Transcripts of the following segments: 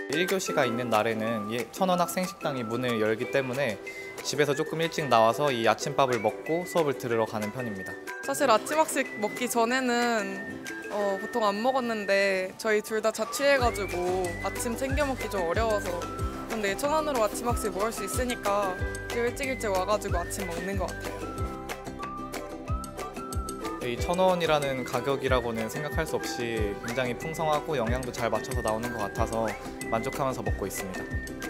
1교시가 있는 날에는 1,000원 학생 식당이 문을 열기 때문에 집에서 조금 일찍 나와서 이 아침밥을 먹고 수업을 들으러 가는 편입니다. 사실 아침 학식 먹기 전에는 보통 안 먹었는데 저희 둘 다 자취해가지고 아침 챙겨 먹기 좀 어려워서, 근데 1,000원으로 아침 학식 먹을 수 있으니까 일찍 와가지고 아침 먹는 것 같아요. 이 1,000원이라는 가격이라고는 생각할 수 없이 굉장히 풍성하고 영양도 잘 맞춰서 나오는 것 같아서 만족하면서 먹고 있습니다.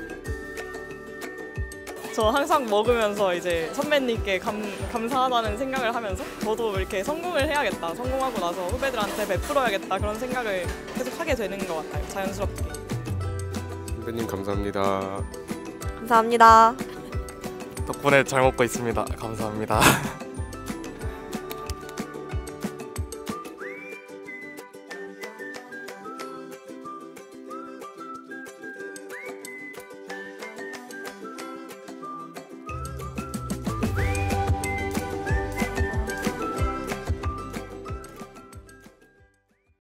저 항상 먹으면서 이제 선배님께 감사하다는 생각을 하면서 저도 이렇게 성공을 해야겠다, 성공하고 나서 후배들한테 베풀어야겠다 그런 생각을 계속 하게 되는 것 같아요. 자연스럽게. 선배님 감사합니다. 감사합니다. 덕분에 잘 먹고 있습니다. 감사합니다.